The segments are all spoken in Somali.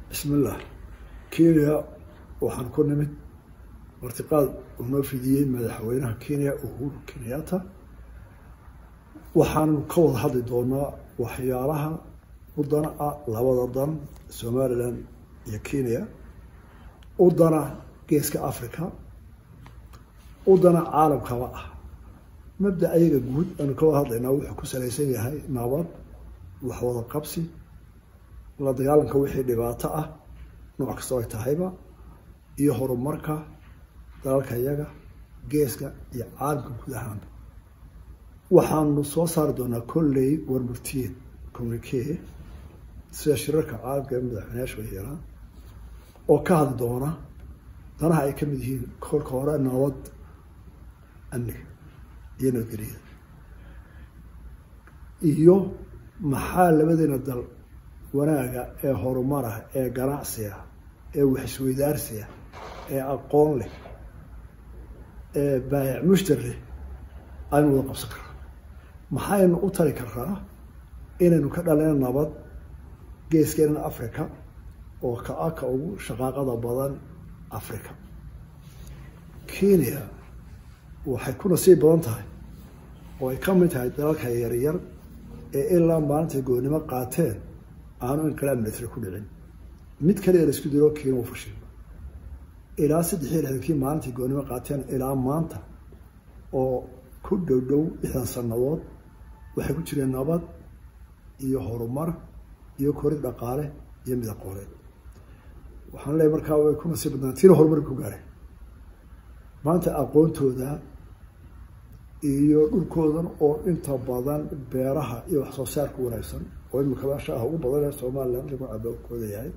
بسم الله كينيا waxaan ku nimid martiqaad oo noo fidiyay madaxweynaha Kenya Uhuru Kenyatta waxaan ka wada hadli doonaa waxyaalaha wadana labada dan Somaliland iyo Kenya wadana geeska Afrika wadana caalamka mabda ayaga guud aan ka wada hadlaynaa wuxuu ku saleysan yahay nabad wax wada qabsi la dagaalanka wixii dhibaato ah nooc kasta oo tahayba iyo horumarka dalka iyaga geeska iyo caalamka guud ahaan waxaanu soo saar doonaa kolley warmurtiyeed communique sida shirarka caalamka ee madaxweynaha yeelan oo ka hadli doona danaha ay ka mid yihiin kolka hore nabad amniga iyo nabadgelyo iyo maxaa labadeena dal wanaaga ee horumara ee ganacsiga ee wax isweydaarsiga ee aqoon leh ee baayac mushtari aynu wada qabsan karnaa maxaynu u tari karnaa inaynu ka dhalino nabad geeskeena Afrika oo ka ugu shaqaaqada badan Afrika Kenya waxay ku nasiib badan tahay oo ay ka mid tahay dalalka yaryar ee ilaa maanta go'nimo qaateen aanu inqilaab military ku dhicin mid kale la isku diro Kenya oo fashil ilaa 3 maalintii go'nimo qaateen ilaa maanta oo ku dhow 6 sanadood waxay ku jireen nabad iyo horumar iyo korid dhaqaale iyo mid aqooneed waxaan leeyahay markaa way ku nasiib badan tiin horumar ku gaaray maanta aqoontooda iyo dhulkoodan oo inta badan beeraha iyo wax soo saarka wanaagsan oo imika shaqo ugu badan ee Soomaaliland lagu caabkooda yahay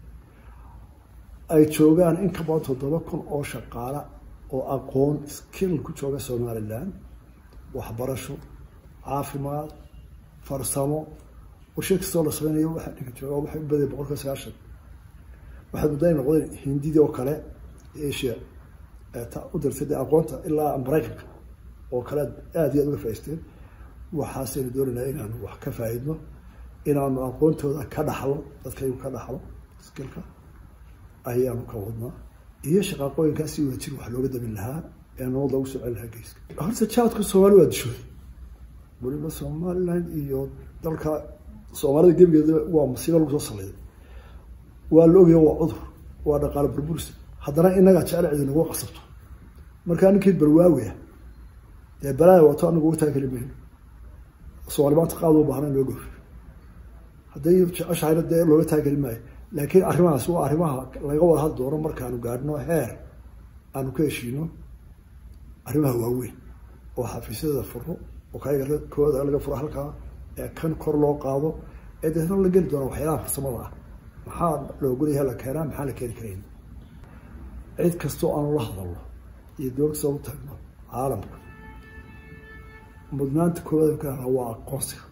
ay joogaan in ka badan 7,000 oo shaqaale oo aqoon skill ku jooga Soomaaliland waxbarasho caafimaad farsamo وشيك سولا صغيرة واحد كتير واحد بدأ بقول كذا عشان واحد بدأ يقول هندي ده وكله إيش تقدر تدي أقوانته إلا أمريكا وكله هذه أدوية فايستين وحاسين دورنا إنه وكفايدنا إنه أقوانته كذا حلو تذكروا كذا حلو سكيلك أيام كودنا إيش أقوين كاسي وتشيل وحلو جدا منها إنه والله وسع لها جيس هذا شاط كسوال واد شوي بقول بس Somaliland إياه dalka Soomaalida gebigeeda waa masiibo lagu soo saleeyay waa loogiyo waa cudur waa dhaqaale burburis haddana inaga jecel cid inagu qasabto marka ninkii barwaawiya ee balaa wato anagu u taagelimeyn Soomaaliyeed qaado u baahan loo dhoof haday ashayada looga taagelimay laakiin arrimahaas waa arrimaha laga wada hadlo doono markaanu gaadhno heer aanu ka heshiino arrimaha waaweyn oo xafiisyada furo oo kayga kooda laga furo halka kan kor loo qaado ee dadka la gali doona waxyaalaha farsamada ah maxaa loo guriyaha la keenaa maxaa la keeni karin cid kasto aan la hadalno iyo dowlad soo taagno caalamka mudnaanta koowaad ka ah waa aqoonsiga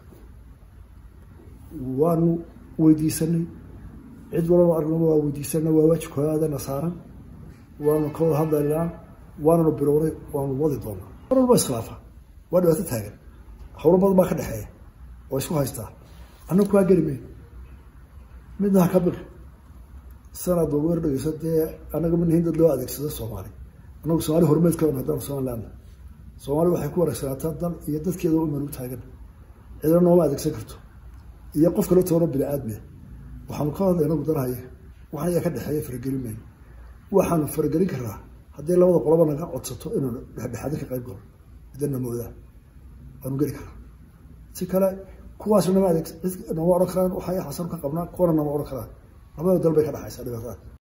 waanu weydiisanay cid walba aragno waa weydiisanay waa waajibkooda nasaaran waanu ka hadlaynaa waanu bilowray waanu wadi doonaa walba islaafa waa dhawaato taagan hawlo badan baa ka dhaxeeya oo isku haysta anagu waa galmay midna ka bil sanad ugu dhigaysadee anagu min hindad loo adeegsado Soomaali anagu Soomaali hormeedka oo hadda Soomaaliland Soomaali waxay ku wareegsanaataa dal iyo dadkeeda oo meel u taagan cidna nooma adeegsan karto iyo qof kale toona bil aadmi waxaan ka hadlay anagu darahay waxa ka dhaxeeya fargelin waxaan fargelin karaa hadii labada qoloba naga codsato inuu dhaxdhaxad ka qayb galo idana moodaa aan gari karaa si kale kuwaas nama oran karaan waxay xasan ka qabnaa kuwana nama oran karaan labada dal bay ka dhaxaysaa dhibaatada